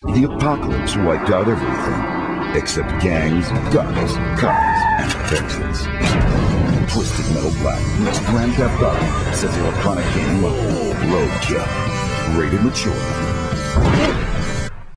The apocalypse wiped out everything, except gangs, guns, cars, and vengeance. Twisted Metal Black meets Grand Theft Auto, says Electronic Gaming Roadkill. Rated mature.